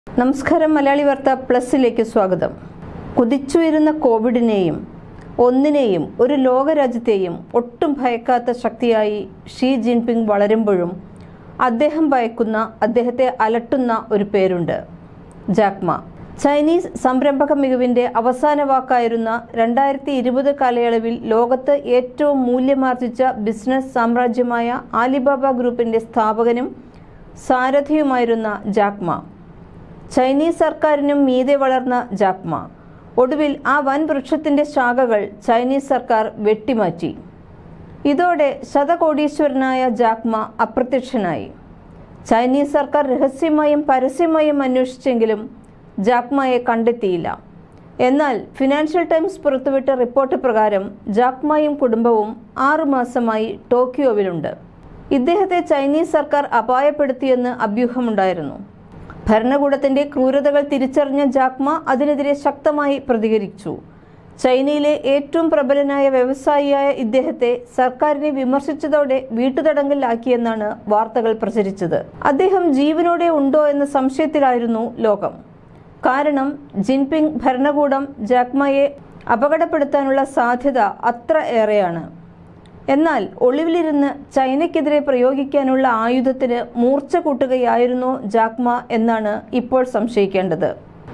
നമസ്കാരം. മലയാളി വാർത്ത പ്ലസിലേക്ക് സ്വാഗതം. കുതിച്ചുയരുന്ന കോവിഡിനെയും ഒന്നിനെയും ഒരു ലോകരാജ്യത്തെയും ഒട്ടും ഭയക്കാത്ത ശക്തിയായി ഷീ ജിൻപിങ് വളരുമ്പോഴും അദ്ദേഹം ഭയക്കുന്ന, അദ്ദേഹത്തെ അലട്ടുന്ന ഒരു പേരുണ്ട്: ജാക്ക് മാ. ചൈനീസ് സംരംഭക മികവിന്റെ അവസാന വാക്കായിരുന്ന 2020 കാലയളവിൽ ലോകത്ത് ഏറ്റവും മൂല്യമാർജിച്ച ബിസിനസ് സാമ്രാജ്യമായ ആലിബാബ ഗ്രൂപ്പിന്റെ സ്ഥാപകനും സാരഥിയുമായിരുന്ന ജാക്ക് മാ. ചൈനീസ് സർക്കാരിനും മീതെ വളർന്ന ജാക്ക് മാ ഒടുവിൽ ആ വൻ വൃക്ഷത്തിന്റെ ശാഖകൾ ചൈനീസ് സർക്കാർ വെട്ടിമാറ്റി. ഇതോടെ ശതകോടീശ്വരനായ ജാക്ക് മാ അപ്രത്യക്ഷനായി. ചൈനീസ് സർക്കാർ രഹസ്യമായും പരസ്യമായും അന്വേഷിച്ചെങ്കിലും ജാക്ക് മായെ കണ്ടെത്തിയില്ല. എന്നാൽ ഫിനാൻഷ്യൽ ടൈംസ് പുറത്തുവിട്ട റിപ്പോർട്ട് പ്രകാരം ജാക്ക് മായും കുടുംബവും 6 മാസമായി ടോക്കിയോവിലുണ്ട്. ഇദ്ദേഹത്തെ ചൈനീസ് സർക്കാർ അപായപ്പെടുത്തിയെന്ന് അഭ്യൂഹമുണ്ടായിരുന്നു. ഭരണകൂടത്തിന്റെ ക്രൂരതകൾ തിരിച്ചറിഞ്ഞ ജാക്ക് മാ അതിനെതിരെ ശക്തമായി പ്രതികരിച്ചു. ചൈനയിലെ ഏറ്റവും പ്രബലനായ വ്യവസായിയായ ഇദ്ദേഹത്തെ സർക്കാരിനെ വിമർശിച്ചതോടെ വീട്ടുതടങ്കലിലാക്കിയെന്നാണ് വാർത്തകൾ പ്രചരിച്ചത്. അദ്ദേഹം ജീവനോടെ ഉണ്ടോ എന്ന സംശയത്തിലായിരുന്നു ലോകം. കാരണം ജിൻപിങ് ഭരണകൂടം ജാക്ക് മായെ അപകടപ്പെടുത്താനുള്ള സാധ്യത അത്ര ഏറെയാണ്. എന്നാൽ ഒളിവിലിരുന്ന് ചൈനയ്ക്കെതിരെ പ്രയോഗിക്കാനുള്ള ആയുധത്തിന് മൂർച്ച കൂട്ടുകയായിരുന്നോ ജാക്ക് മാ എന്നാണ് ഇപ്പോൾ സംശയിക്കേണ്ടത്.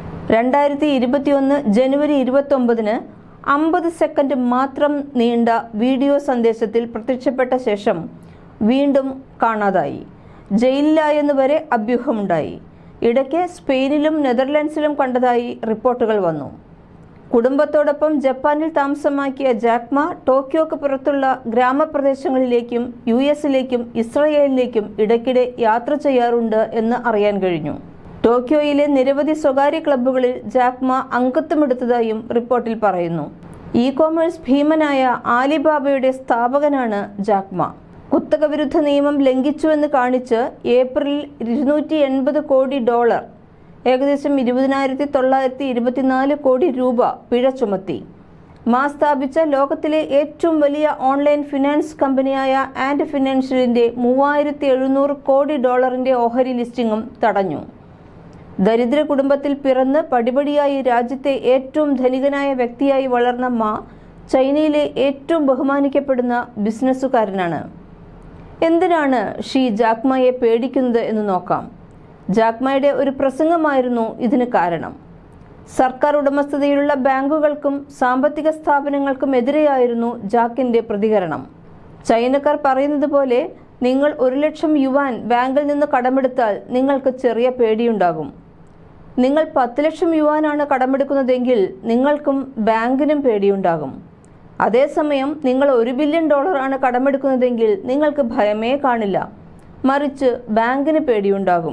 2021 ജനുവരി 29 50 സെക്കൻഡ് മാത്രം നീണ്ട വീഡിയോ സന്ദേശത്തിൽ പ്രത്യക്ഷപ്പെട്ട ശേഷം വീണ്ടും കാണാതായി. ജയിലിലായെന്ന് വരെ അഭ്യൂഹമുണ്ടായി. ഇടയ്ക്ക് സ്പെയിനിലും നെതർലൻഡ്സിലും കണ്ടതായി റിപ്പോർട്ടുകൾ വന്നു. കുടുംബത്തോടൊപ്പം ജപ്പാനിൽ താമസമാക്കിയ ജാക്ക് മാ ടോക്കിയോക്ക് പുറത്തുള്ള ഗ്രാമപ്രദേശങ്ങളിലേക്കും US-ലേക്കും ഇസ്രയേലിലേക്കും ഇടയ്ക്കിടെ യാത്ര ചെയ്യാറുണ്ട് എന്ന് അറിയാൻ കഴിഞ്ഞു. ടോക്കിയോയിലെ നിരവധി സ്വകാര്യ ക്ലബ്ബുകളിൽ ജാക്ക് മാ അംഗത്വമെടുത്തതായും റിപ്പോർട്ടിൽ പറയുന്നു. ഇ-കോമേഴ്സ് ഭീമനായ ആലിബാബയുടെ സ്ഥാപകനാണ് ജാക്ക് മാ. കുത്തക വിരുദ്ധ നിയമം ലംഘിച്ചുവെന്ന് കാണിച്ച് ഏപ്രിലിൽ $280 കോടി, ഏകദേശം 20,924 കോടി രൂപ പിഴ ചുമത്തി. മാ സ്ഥാപിച്ച ലോകത്തിലെ ഏറ്റവും വലിയ ഓൺലൈൻ ഫിനാൻസ് കമ്പനിയായ ആൻഡ് ഫിനാൻഷ്യലിന്റെ $3,700 കോടി ഓഹരി ലിസ്റ്റിംഗും തടഞ്ഞു. ദരിദ്ര കുടുംബത്തിൽ പിറന്ന് പടിപടിയായി രാജ്യത്തെ ഏറ്റവും ധനികനായ വ്യക്തിയായി വളർന്ന മാ ചൈനയിലെ ഏറ്റവും ബഹുമാനിക്കപ്പെടുന്ന ബിസിനസ്സുകാരനാണ്. എന്തിനാണ് ഷീ ജാക്ക് മായെ പേടിക്കുന്നത് എന്ന് നോക്കാം. ജാക്ക് മായുടെ ഒരു പ്രസംഗമായിരുന്നു ഇതിന് കാരണം. സർക്കാർ ഉടമസ്ഥതയിലുള്ള ബാങ്കുകൾക്കും സാമ്പത്തിക സ്ഥാപനങ്ങൾക്കും എതിരെയായിരുന്നു ജാക്കിന്റെ പ്രതികരണം. ചൈനക്കാർ പറയുന്നത് പോലെ, നിങ്ങൾ 1 ലക്ഷം യുവാൻ ബാങ്കിൽ നിന്ന് കടമെടുത്താൽ നിങ്ങൾക്ക് ചെറിയ പേടിയുണ്ടാകും. നിങ്ങൾ 10 ലക്ഷം യുവാനാണ് കടമെടുക്കുന്നതെങ്കിൽ നിങ്ങൾക്കും ബാങ്കിനും പേടിയുണ്ടാകും. അതേസമയം നിങ്ങൾ $1 ബില്യൺ ആണ് കടമെടുക്കുന്നതെങ്കിൽ നിങ്ങൾക്ക് ഭയമേ കാണില്ല, മറിച്ച് ബാങ്കിന് പേടിയുണ്ടാകും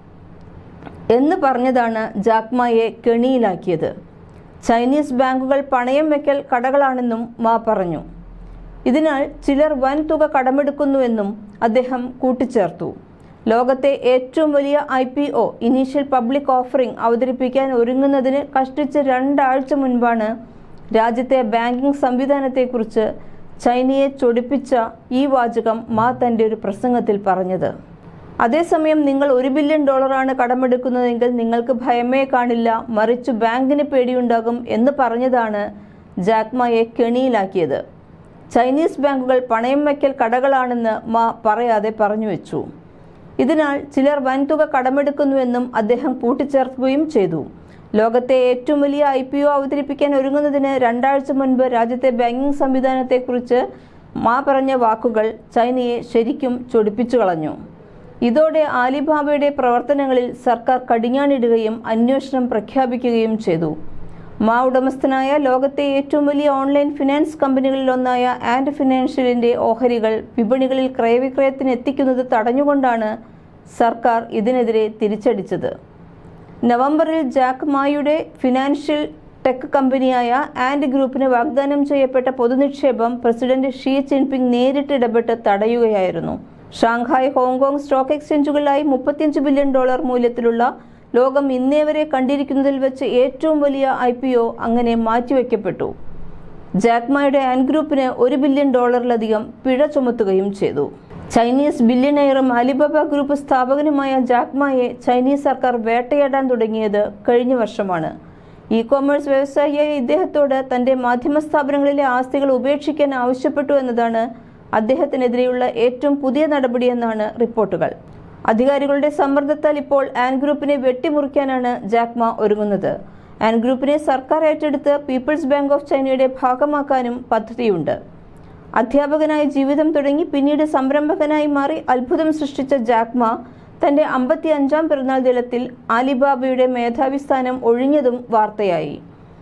എന്ന് പറഞ്ഞതാണ് ജാക്ക് മായെ കെണിയിലാക്കിയത്. ചൈനീസ് ബാങ്കുകൾ പണയം വെക്കൽ കടകളാണെന്നും മാ പറഞ്ഞു. ഇതിനാൽ ചിലർ വൻ തുക കടമെടുക്കുന്നുവെന്നും അദ്ദേഹം കൂട്ടിച്ചേർത്തു. ലോകത്തെ ഏറ്റവും വലിയ IPO ഇനീഷ്യൽ പബ്ലിക് ഓഫറിംഗ് അവതരിപ്പിക്കാൻ ഒരുങ്ങുന്നതിന് കഷ്ടിച്ച് 2 ആഴ്ച മുൻപാണ് രാജ്യത്തെ ബാങ്കിംഗ് സംവിധാനത്തെക്കുറിച്ച് ചൈനയെ ചൊടിപ്പിച്ച ഈ വാചകം മാ തന്റെ ഒരു പ്രസംഗത്തിൽ പറഞ്ഞത്. അതേസമയം നിങ്ങൾ $1 ബില്യൺ ആണ് കടമെടുക്കുന്നതെങ്കിൽ നിങ്ങൾക്ക് ഭയമേ കാണില്ല, മറിച്ച് ബാങ്കിന് പേടിയുണ്ടാകും എന്ന് പറഞ്ഞതാണ് ജാക്ക് മായെ കെണിയിലാക്കിയത്. ചൈനീസ് ബാങ്കുകൾ പണയം വയ്ക്കൽ കടകളാണെന്ന് മാ പറയാതെ പറഞ്ഞു വെച്ചു. ഇതിനാൽ ചിലർ വൻതുക കടമെടുക്കുന്നുവെന്നും അദ്ദേഹം കൂട്ടിച്ചേർക്കുകയും ചെയ്തു. ലോകത്തെ ഏറ്റവും വലിയ IPO അവതരിപ്പിക്കാൻ ഒരുങ്ങുന്നതിന് 2 ആഴ്ച മുൻപ് രാജ്യത്തെ ബാങ്കിംഗ് സംവിധാനത്തെക്കുറിച്ച് മാ പറഞ്ഞ വാക്കുകൾ ചൈനയെ ശരിക്കും ചൊടിപ്പിച്ചു കളഞ്ഞു. ഇതോടെ ആലിബാബയുടെ പ്രവർത്തനങ്ങളിൽ സർക്കാർ കടിഞ്ഞാണിടുകയും അന്വേഷണം പ്രഖ്യാപിക്കുകയും ചെയ്തു. മാ ഉടമസ്ഥനായ ലോകത്തെ ഏറ്റവും വലിയ ഓൺലൈൻ ഫിനാൻസ് കമ്പനികളിലൊന്നായ ആൻഡ് ഫിനാൻഷ്യലിന്റെ ഓഹരികൾ വിപണികളിൽ ക്രയവിക്രയത്തിന് എത്തിക്കുന്നത് തടഞ്ഞുകൊണ്ടാണ് സർക്കാർ ഇതിനെതിരെ തിരിച്ചടിച്ചത്. നവംബറിൽ ജാക്ക് മായുടെ ഫിനാൻഷ്യൽ ടെക് കമ്പനിയായ ആൻഡ് ഗ്രൂപ്പിന് വാഗ്ദാനം ചെയ്യപ്പെട്ട പൊതുനിക്ഷേപം പ്രസിഡന്റ് ഷീ ജിൻപിങ് നേരിട്ട് ഇടപെട്ട് തടയുകയായിരുന്നു. ഷാങ്ഹായ്, ഹോങ്കോങ് സ്റ്റോക്ക് എക്സ്ചേഞ്ചുകളിലായി $35 ബില്യൺ മൂല്യത്തിലുള്ള ലോകം ഇന്നേവരെ കണ്ടിരിക്കുന്നതിൽ വെച്ച് ഏറ്റവും വലിയ IPO അങ്ങനെ മാറ്റിവെക്കപ്പെട്ടു. ജാക്ക് മായുടെ ആൻഡ് ഗ്രൂപ്പിന് $1 ബില്യൺ പിഴ ചുമത്തുകയും ചെയ്തു. ചൈനീസ് ബില്യനെയറും അലിബാബ ഗ്രൂപ്പ് സ്ഥാപകനുമായ ജാക്ക് മായെ ചൈനീസ് സർക്കാർ വേട്ടയാടാൻ തുടങ്ങിയത് കഴിഞ്ഞ വർഷമാണ്. ഇ കോമേഴ്സ് വ്യവസായിയായ ഇദ്ദേഹത്തോട് തന്റെ മാധ്യമ സ്ഥാപനങ്ങളിലെ ആസ്തികൾ ഉപേക്ഷിക്കാൻ ആവശ്യപ്പെട്ടു എന്നതാണ് അദ്ദേഹത്തിനെതിരെയുള്ള ഏറ്റവും പുതിയ നടപടിയെന്നാണ് റിപ്പോർട്ടുകൾ. അധികാരികളുടെ സമ്മർദ്ദത്താൽ ഇപ്പോൾ ആൻ ഗ്രൂപ്പിനെ വെട്ടിമുറിക്കാനാണ് ജാക്ക് മാ ഒരുങ്ങുന്നത്. ആൻ ഗ്രൂപ്പിനെ സർക്കാർ ഏറ്റെടുത്ത് പീപ്പിൾസ് ബാങ്ക് ഓഫ് ചൈനയുടെ ഭാഗമാക്കാനും പദ്ധതിയുണ്ട്. അധ്യാപകനായി ജീവിതം തുടങ്ങി പിന്നീട് സംരംഭകനായി മാറി അത്ഭുതം സൃഷ്ടിച്ച ജാക്ക് മാ തന്റെ 55ാം പിറന്നാൾ ദിനത്തിൽ ആലിബാബയുടെ മേധാവി സ്ഥാനം ഒഴിഞ്ഞതും വാർത്തയായി.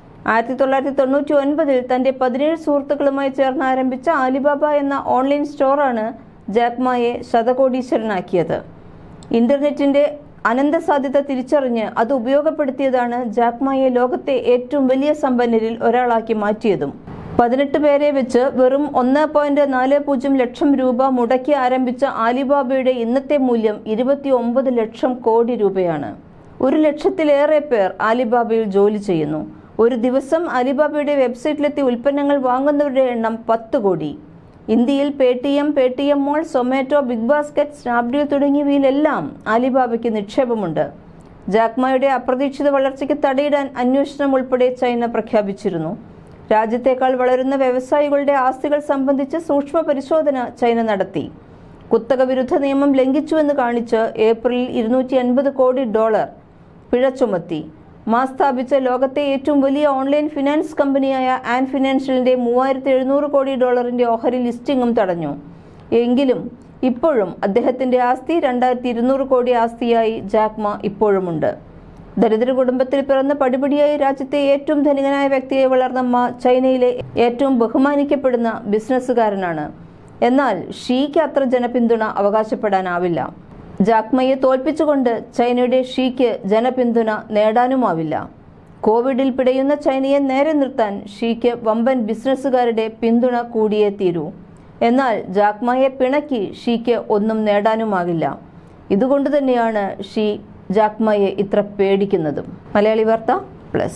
1999 തന്റെ 17 സുഹൃത്തുക്കളുമായി ചേർന്ന് ആരംഭിച്ച ആലിബാബ എന്ന ഓൺലൈൻ സ്റ്റോറാണ് ജാക്ക് മായെ ശതകോടീശ്വരനാക്കിയത്. ഇന്റർനെറ്റിന്റെ അനന്ത സാധ്യത തിരിച്ചറിഞ്ഞ് അത് ഉപയോഗപ്പെടുത്തിയതാണ് ജാക്ക് മായെ ലോകത്തെ ഏറ്റവും വലിയ സമ്പന്നരിൽ ഒരാളാക്കി മാറ്റിയതും. 18 പേരെ വെച്ച് വെറും 1.40 ലക്ഷം രൂപ മുടക്കി ആരംഭിച്ച ആലിബാബയുടെ ഇന്നത്തെ മൂല്യം 29 ലക്ഷം കോടി രൂപയാണ്. 1 ലക്ഷത്തിലേറെ പേർ ആലിബാബയിൽ ജോലി ചെയ്യുന്നു. ഒരു ദിവസം ആലിബാബയുടെ വെബ്സൈറ്റിലെത്തി ഉൽപ്പന്നങ്ങൾ വാങ്ങുന്നവരുടെ എണ്ണം 10 കോടി. ഇന്ത്യയിൽ Paytm Mall, Zomato, Big Basket, Snapdeal തുടങ്ങിയവയിലെല്ലാം ആലിബാബയ്ക്ക് നിക്ഷേപമുണ്ട്. ജാക്ക് മായുടെ അപ്രതീക്ഷിത വളർച്ചയ്ക്ക് തടയിടാൻ അന്വേഷണം ഉൾപ്പെടെ ചൈന പ്രഖ്യാപിച്ചിരുന്നു. രാജ്യത്തേക്കാൾ വളരുന്ന വ്യവസായികളുടെ ആസ്തികൾ സംബന്ധിച്ച് സൂക്ഷ്മ പരിശോധന ചൈന നടത്തി. കുത്തക വിരുദ്ധ നിയമം ലംഘിച്ചുവെന്ന് കാണിച്ച് ഏപ്രിലിൽ $250 കോടി പിഴ ചുമത്തി. മാ സ്ഥാപിച്ച ലോകത്തെ ഏറ്റവും വലിയ ഓൺലൈൻ ഫിനാൻസ് കമ്പനിയായ ആൻ ഫിനാൻഷ്യലിന്റെ $3700 കോടി ഓഹരി ലിസ്റ്റിംഗും തടഞ്ഞു. എങ്കിലും ഇപ്പോഴും അദ്ദേഹത്തിന്റെ ആസ്തി 2200 കോടി ആസ്തിയായി ജാക്ക് മാ ഇപ്പോഴുമുണ്ട്. ദരിദ്ര കുടുംബത്തിൽ പിറന്ന പടിപടിയായി രാജ്യത്തെ ഏറ്റവും ധനികനായ വ്യക്തിയെ വളർന്ന മാ ചൈനയിലെ ഏറ്റവും ബഹുമാനിക്കപ്പെടുന്ന ബിസിനസ്സുകാരനാണ്. എന്നാൽ ഷീക്ക് അത്ര ജനപിന്തുണ അവകാശപ്പെടാനാവില്ല. ജാക്ക് മായെ തോൽപ്പിച്ചുകൊണ്ട് ചൈനയുടെ ഷീക്ക് ജനപിന്തുണ നേടാനുമാവില്ല. കോവിഡിൽ പിടയുന്ന ചൈനയെ നേരെ നിർത്താൻ ഷീക്ക് വമ്പൻ ബിസിനസ്സുകാരുടെ പിന്തുണ കൂടിയേ തീരൂ. എന്നാൽ ജാക്ക് മായെ പിണക്കി ഷീക്ക് ഒന്നും നേടാനുമാകില്ല. ഇതുകൊണ്ട് തന്നെയാണ് ഷീ ജാക്ക് മായെ ഇത്ര പേടിക്കുന്നതും. മലയാളി വാർത്ത പ്ലസ്.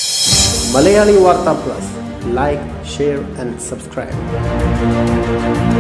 മലയാളി വാർത്ത plus. Like, share and subscribe.